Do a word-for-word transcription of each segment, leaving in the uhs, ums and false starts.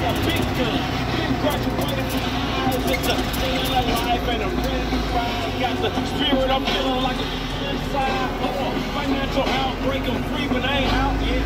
got big guns. Been graduated from the eyes. It's a day in the life and I'm ready to ride. Got the spirit, I'm feeling like a inside. Oh, financial outbreak, I'm free, but I ain't out yet.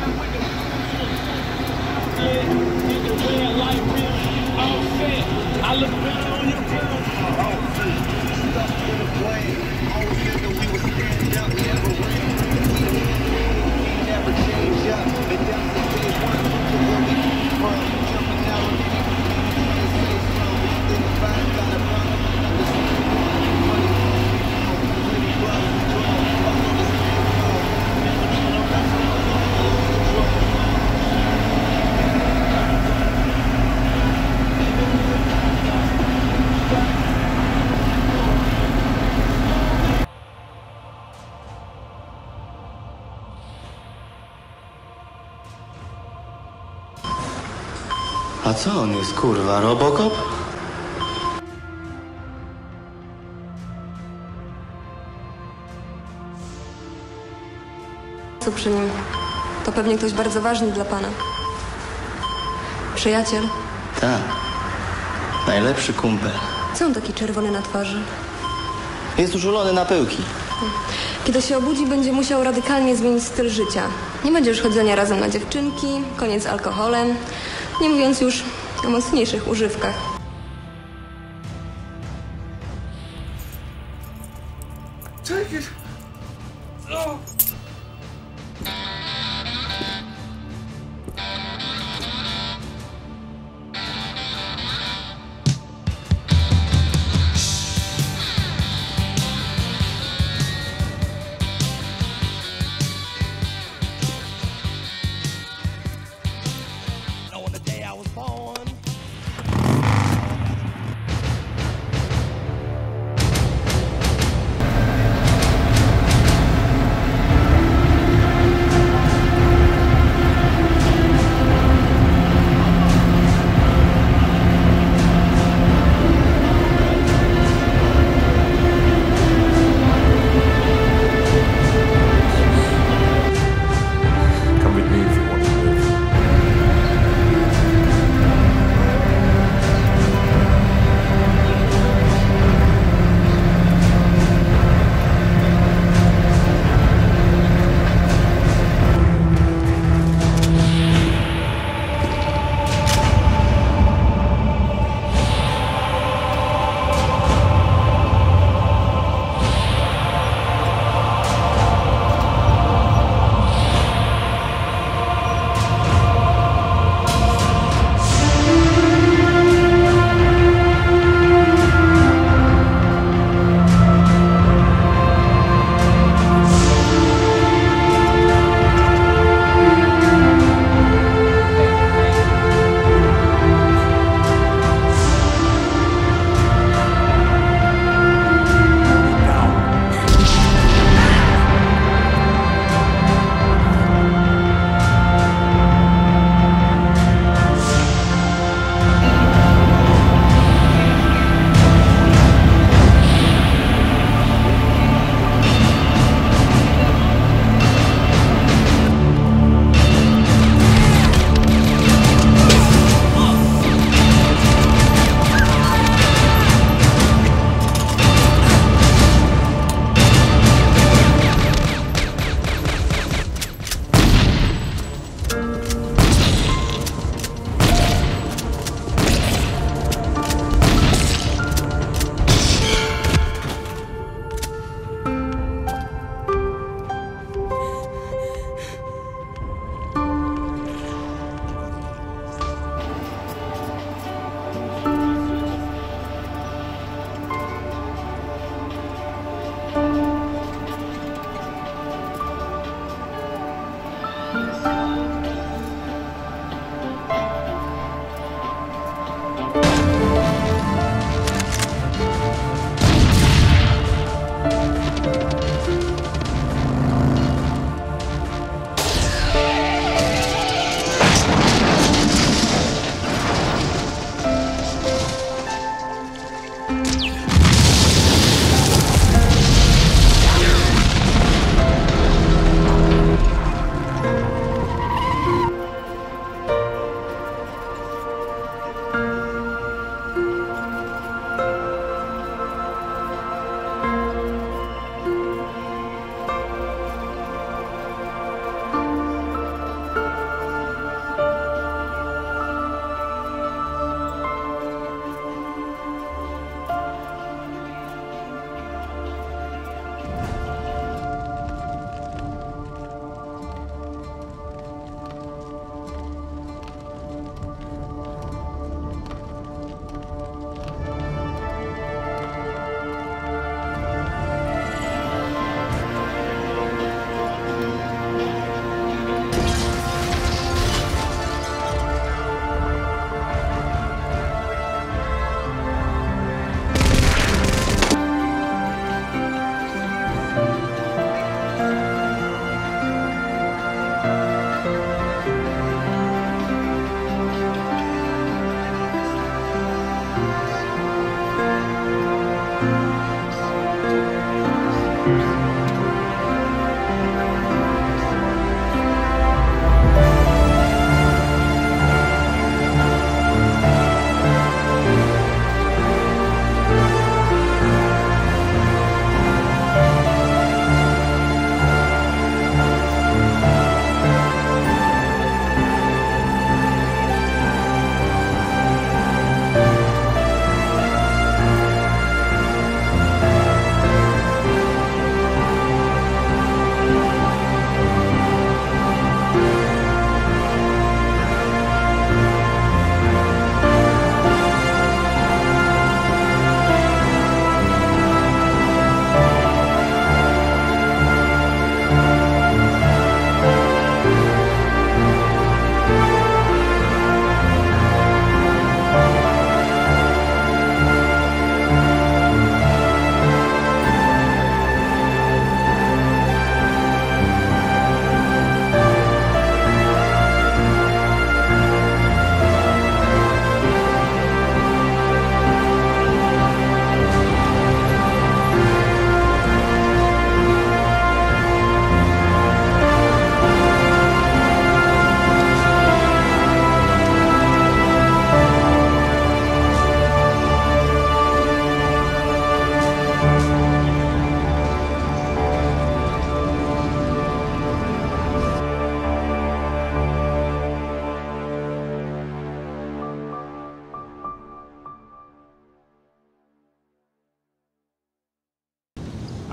Yeah, in the red light, real all set. I look better on your girl. All set. Stuff in the blame. Always thinking we was standing up, never ran. We never change up. It doesn't take one to where we came from. Jumping out of any place, say so. Then the vibe got a bump. Listen to the money. Pretty brother, draw. Fuck on this man, bro. Never know that's how I lose control. A co on jest, kurwa, Robocop? Co przy nim? To pewnie ktoś bardzo ważny dla pana. Przyjaciel? Tak. Najlepszy kumpel. Co on taki czerwony na twarzy? Jest użulony na pyłki. Kiedy się obudzi, będzie musiał radykalnie zmienić styl życia. Nie będzie już chodzenia razem na dziewczynki, koniec z alkoholem, nie mówiąc już o mocniejszych używkach. Take it. Oh.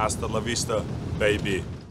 Hasta la vista, baby.